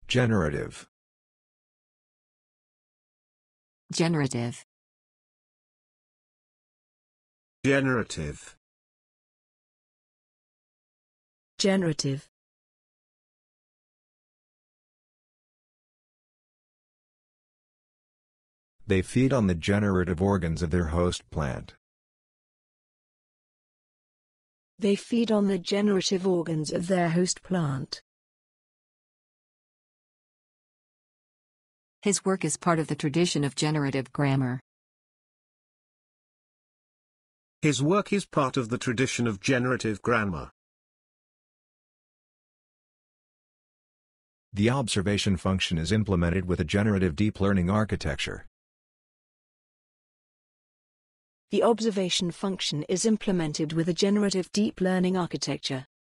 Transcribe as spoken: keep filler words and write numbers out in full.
Generative. Generative. Generative. Generative. They feed on the generative organs of their host plant. They feed on the generative organs of their host plant. His work is part of the tradition of generative grammar. His work is part of the tradition of generative grammar. The observation function is implemented with a generative deep learning architecture. The observation function is implemented with a generative deep learning architecture.